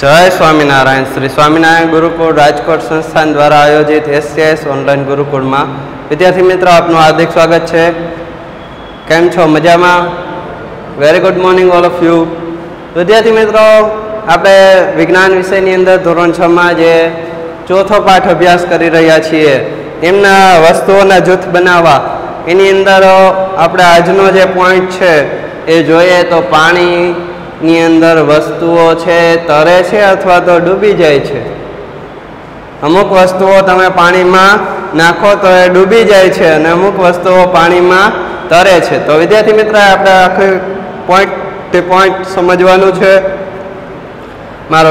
जय स्वामीनारायण। श्री स्वामीनारायण गुरुकुल राजकोट संस्थान द्वारा आयोजित एससीएस ऑनलाइन गुरुकुल में विद्यार्थी मित्रों आपનું हार्दिक स्वागत है। केम छो? मजामा? Very good morning all of you. विद्यार्थी मित्रों આપણે વિજ્ઞાન વિષયની અંદર ધોરણ 6 માં જે ચોથો પાઠ અભ્યાસ કરી રહ્યા છીએ એમના વસ્તુઓના જૂથ બનાવવા એની અંદર આપણે આજનો જે પોઈન્ટ છે એ જોઈએ તો પાણીની અંદર વસ્તુઓ છે તરે છે અથવા તો ડૂબી જાય છે। અમુક વસ્તુઓ તમે પાણીમાં નાખો તો એ ડૂબી જાય છે અને અમુક વસ્તુઓ પાણીમાં તરે છે। તો વિદ્યાર્થી મિત્ર આપણે આખું પોઈન્ટ તે પોઈન્ટ સમજવાનું છે। મારો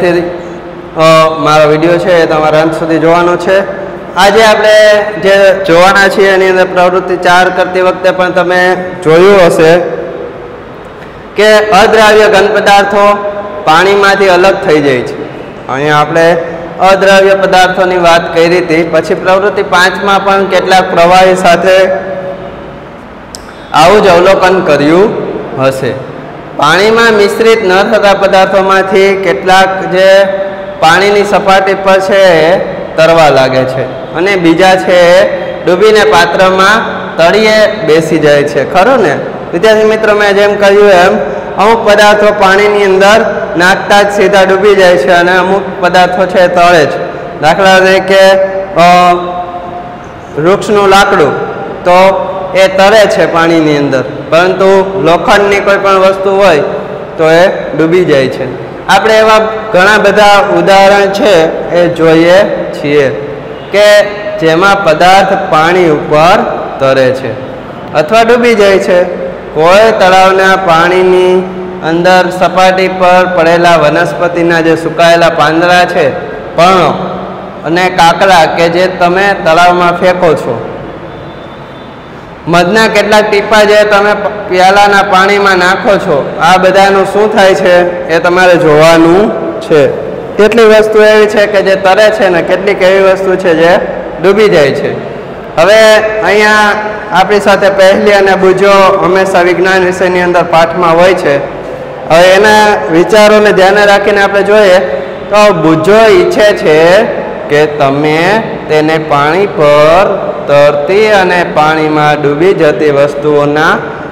વિડીયો છે એ તમારા અંત સુધી જોવાનો છે। આજે આપણે જે જોવાના છીએ એની અંદર પ્રવૃત્તિ 4 કરતી વખતે પણ તમે જોયું હશે કે અદ્રાવ્ય ઘન પદાર્થો પાણીમાંથી અલગ થઈ જાય છે। અહીંયા આપણે અદ્રાવ્ય પદાર્થોની વાત કરી હતી। પછી પ્રવૃત્તિ 5 માં પણ કેટલાક પ્રવાહી સાથે આવું જ અવલોકન કર્યું હશે। પાણીમાં મિશ્રિત ન થતા પદાર્થોમાંથી કેટલાક જે પાણીની સપાટી પર છે તરવા લાગે છે અને બીજા છે ડૂબીને પાત્રમાં તળિયે બેસી જાય છે, ખરું ને વિદ્યાર્થી મિત્રો? મેં જેમ કહ્યું એમ અમુક પદાર્થો પાણીની અંદર નાખતા જ સીધા ડૂબી જાય છે અને અમુક પદાર્થો છે તળે છે। દાખલા તરીકે વૃક્ષનું લાકડું તો એ તરે છે પાણીની અંદર, પરંતુ લોખંડની કોઈ પણ વસ્તુ હોય તો એ ડૂબી જાય છે। આપણે એવા ઘણા બધા ઉદાહરણ છે એ જોઈએ છીએ કે જેમાં પદાર્થ પાણી ઉપર તરે છે અથવા ડૂબી જાય છે। કોઈ તળાવના પાણીની અંદર સપાટી પર પડેલા વનસ્પતિના જે સુકાયેલા પાંદડા છે, પર્ણો અને કાકડા કે જે તમે તળાવમાં ફેંકો છો, મધના કેટલાક ટીપા જે તમે પ્યાલાના પાણીમાં નાખો છો, આ બધાનું શું થાય છે એ તમારે જોવાનું છે। કેટલી વસ્તુ એવી છે કે જે તરે છે ને કેટલીક એવી વસ્તુ છે જે ડૂબી જાય છે। હવે અહીંયા આપણી સાથે પહેલી અને બુજો હંમેશા વિજ્ઞાન વિષયની અંદર પાઠમાં હોય છે। હવે એના વિચારોને ધ્યાને રાખીને આપણે જોઈએ તો બુજો ઈચ્છે છે કે તમે તેને પાણી પર તરતી અને પાણીમાં ડૂબી જતી વસ્તુઓના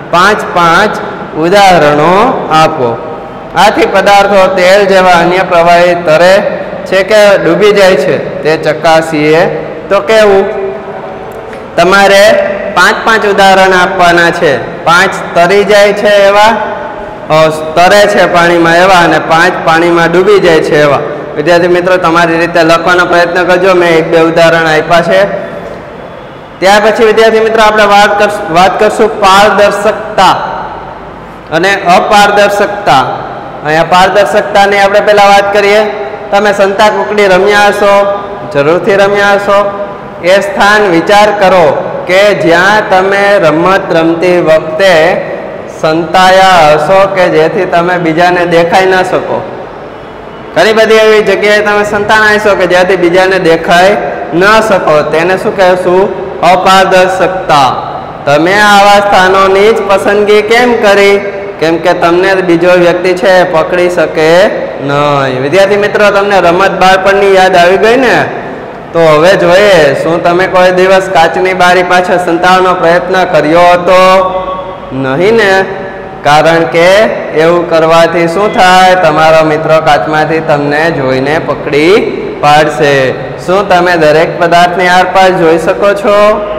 5 ઉદાહરણો આપો। આથી પદાર્થો તેલ જેવા અન્ય પ્રવાહી તરે છે કે ડૂબી જાય છે તે ચકાસીએ તો કેવું? તમારે 5 ઉદાહરણ આપવાના છે। 5 તરી જાય છે એવા, તરે છે પાણીમાં એવા, અને 5 પાણીમાં ડૂબી જાય છે એવા। વિદ્યાર્થી મિત્રો તમારી રીતે લખવાનો પ્રયત્ન કરજો। મેં 1-2 ઉદાહરણ આપ્યા છે। ત્યાર પછી વિદ્યાર્થી મિત્રો આપણે વાત કરશું પારદર્શકતા અને અપારદર્શકતા। અહીંયા પારદર્શકતાની આપણે પહેલા વાત કરીએ। તમે સંતા કુકડી રમ્યા હશો, જરૂરથી રમ્યા હશો। એ સ્થાન વિચાર કરો કે જ્યાં તમે રમત રમતી વખતે સંતાયા હશો કે જેથી તમે બીજાને દેખાઈ ન શકો। ઘણી બધી એવી જગ્યાએ તમે સંતાના હશો કે જ્યાંથી બીજાને દેખાઈ ન શકો, તેને શું કહેશું? અપારદર્શકતા। તમે આવા સ્થાનોની જ પસંદગી કેમ કરી? કેમ કે તમને બીજો વ્યક્તિ છે પકડી શકે નહીં। વિદ્યાર્થી મિત્રો તમને રમત બાળપણની યાદ આવી ગઈ ને? તો હવે જોઈએ, શું તમે કોઈ દિવસ કાચની બારી પાછળ સંતાવવાનો પ્રયત્ન કર્યો હતો? નહીં ને? કારણ કે એવું કરવાથી શું થાય? તમારો મિત્રો કાચમાંથી તમને જોઈને પકડી પાડશે। શું તમે દરેક પદાર્થની આરપાર જોઈ શકો છો?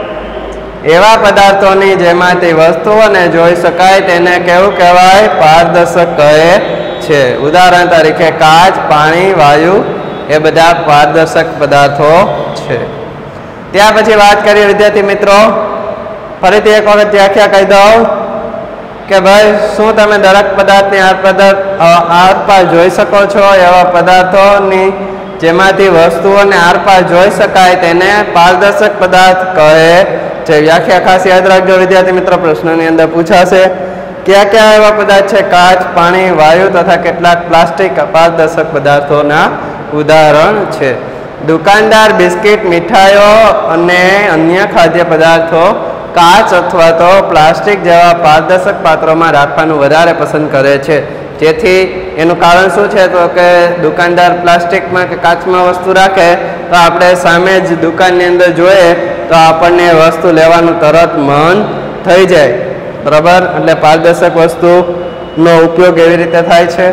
એવા પદાર્થોની જેમાંથી વસ્તુઓને જોઈ શકાય તેને કેવું કહેવાય? પારદર્શક કહે છે। ઉદાહરણ તરીકે કાચ, પાણી, વાયુ એ બધા પારદર્શક પદાર્થો છે। ત્યાર પછી વાત કરીએ વિદ્યાર્થી મિત્રો, ફરીથી એક વખત વ્યાખ્યા કહી દઉં કે ભાઈ શું તમે દરેક પદાર્થની આરપાર જોઈ શકો છો? એવા પદાર્થોની જેમાંથી વસ્તુઓને આરપાર જોઈ શકાય તેને પારદર્શક પદાર્થ કહે છે। વ્યાખ્યા ખાસ યાદ રાખજો વિદ્યાર્થી મિત્રો, પ્રશ્નની અંદર પૂછાશે। કયા કયા એવા પદાર્થ છે? કાચ, પાણી, વાયુ તથા કેટલાક પ્લાસ્ટિક અપારદર્શક પદાર્થોના ઉદાહરણ છે। દુકાનદાર બિસ્કિટ, મીઠાઈઓ અને અન્ય ખાદ્ય પદાર્થો કાચ અથવા તો પ્લાસ્ટિક જેવા પારદર્શક પાત્રોમાં રાખવાનું વધારે પસંદ કરે છે, જેથી એનું કારણ શું છે તો કે દુકાનદાર પ્લાસ્ટિકમાં કે કાચમાં વસ્તુ રાખે તો આપણે સામે જ દુકાનની અંદર જોઈએ તો આપણને વસ્તુ લેવાનું તરત મન થઈ જાય, બરાબર. એટલે પારદર્શક વસ્તુનો ઉપયોગ એવી રીતે થાય છે.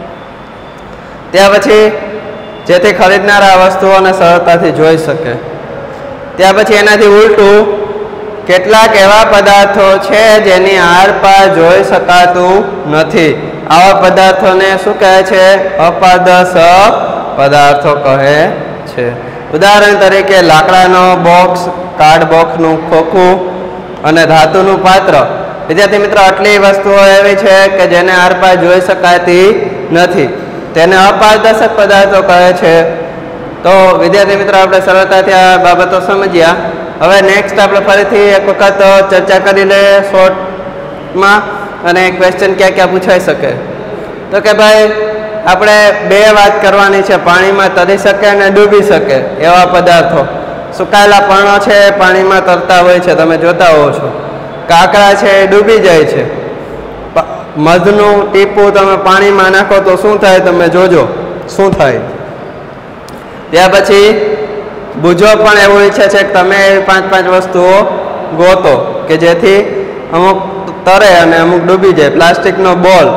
ત્યાં પછી જેથી ખરીદનાર આ વસ્તુઓને સરળતાથી જોઈ શકે. ત્યાં પછી એનાથી ઉલટું કેટલાક એવા પદાર્થો છે જેની આરપાર જોઈ શકાતું નથી. આવા પદાર્થોને શું કહે છે? અપારદર્શક પદાર્થો કહે છે. ઉદાહરણ તરીકે લાકડાનો બોક્સ, કાર્ડ બોક્સનું ખોખું અને ધાતુનું પાત્ર. વિદ્યાર્થી મિત્રો, આટલી વસ્તુઓ એવી છે કે જેને આરપાર જોઈ શકાતી નથી, તેને અપારદર્શક પદાર્થો કહે છે. તો વિદ્યાર્થી મિત્રો, આપણે સરળતાથી આ બાબતો સમજ્યા. હવે નેક્સ્ટ આપણે ફરીથી એક વખત ચર્ચા કરી લઈએ શોર્ટમાં, અને ક્વેશ્ચન ક્યાં ક્યાં પૂછાઈ શકે. તો કે ભાઈ આપણે બે વાત કરવાની છે, પાણીમાં તરી શકે અને ડૂબી શકે એવા પદાર્થો. સુકાયેલા પર્ણો છે પાણીમાં તરતા હોય છે, તમે જોતા હોવ છો. કાંકરા છે એ ડૂબી જાય છે. મધનું ટીપું તમે પાણીમાં નાખો તો શું થાય? તમે જોજો શું થાય. ત્યાર પછી બુજો પણ એવું ઈચ્છે છે કે તમે 5-5 વસ્તુઓ ગોતો કે જેથી અમુક તરે અને અમુક ડૂબી જાય. પ્લાસ્ટિકનો બોલ,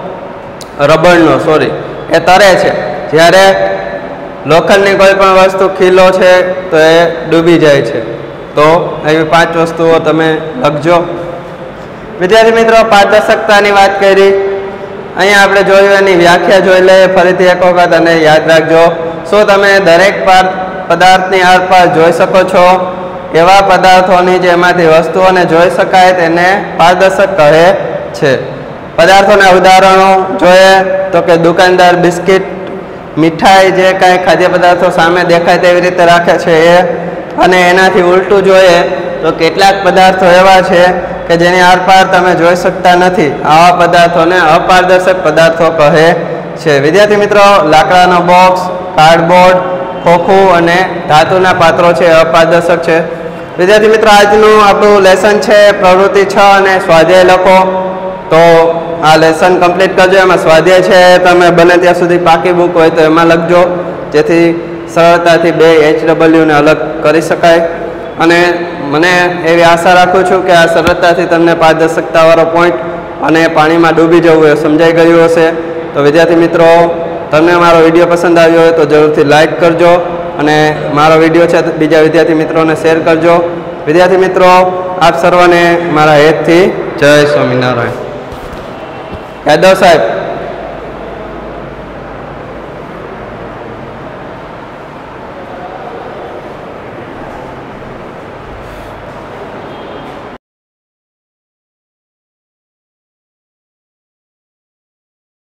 રબરનો એ તરે છે, જ્યારે લોખંડની કોઈ પણ વસ્તુ ખીલો છે તો એ ડૂબી જાય છે. તો એવી 5 વસ્તુઓ તમે લખજો. વિદ્યાર્થી મિત્રો, પારદર્શકતાની વાત કરી. અહીંયા આપણે જોયું એની વ્યાખ્યા જોઈ લઈએ ફરીથી એક વખત, અને યાદ રાખજો. શું તમે દરેક પદાર્થની આરપાર જોઈ શકો છો? એવા પદાર્થોની જેમાંથી વસ્તુઓને જોઈ શકાય તેને પારદર્શક કહે છે. પદાર્થોના ઉદાહરણો જોઈએ તો કે દુકાનદાર બિસ્કિટ, મીઠાઈ, જે કાંઈ ખાદ્ય પદાર્થો સામે દેખાય તેવી રીતે રાખે છે એ. અને એનાથી ઉલટું જોઈએ તો કેટલાક પદાર્થો એવા છે કે જેની આરપાર તમે જોઈ શકતા નથી. આવા પદાર્થોને અપારદર્શક પદાર્થો કહે છે. વિદ્યાર્થી મિત્રો, લાકડાનો બોક્સ, કાર્ડબોર્ડ, ખોખું અને ધાતુના પાત્રો છે અપારદર્શક છે. વિદ્યાર્થી મિત્રો, આજનું આપણું લેસન છે પ્રવૃત્તિ 6 અને સ્વાધ્યાય લખો. તો આ લેસન કમ્પ્લીટ કરજો. એમાં સ્વાધ્યાય છે તમે બને ત્યાં સુધી પાકી બુક હોય તો એમાં લખજો, જેથી સરળતાથી 2 HW ને અલગ કરી શકાય. અને મને એવી આશા રાખું છું કે આ સરળતાથી તમને પારદર્શકતાવાળો પોઈન્ટ અને પાણીમાં ડૂબી જવું એ સમજાઈ ગયું હશે. તો વિદ્યાર્થી મિત્રો, તમને મારો વિડીયો પસંદ આવ્યો હોય તો જરૂરથી લાઈક કરજો, અને મારો વિડીયો છે બીજા વિદ્યાર્થી મિત્રોને શેર કરજો. વિદ્યાર્થી મિત્રો, આપ સર્વને મારા હેતથી જય સ્વામિનારાયણ. યાદવ સાહેબ.